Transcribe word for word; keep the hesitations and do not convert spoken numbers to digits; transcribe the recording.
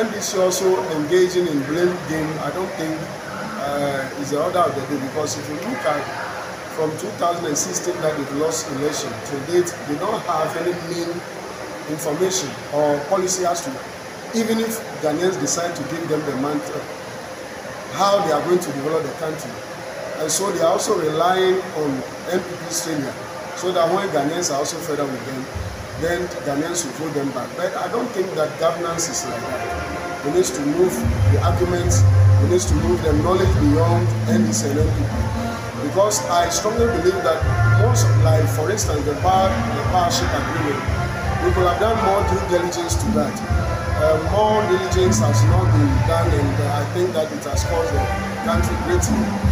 N D C also engaging in blame game, I don't think uh, is the order of the day, because if you look at from two thousand sixteen that they've lost election to date, they don't have any main information or policy as to, even if Ghanaians decide to give them the mantra, how they are going to develop the country. And so they are also relying on N P P's failure, so that when Ghanaians are also fed up with them, then Ghanaians will vote them back. But I don't think that governance is like that. We need to move the arguments, we need to move the knowledge beyond N D C and N P P. Because I strongly believe that most, like for instance, the power, the powership agreement, we could have done more due diligence to that. Uh, more diligence has not been done, and uh, I think that it has caused the country greatly.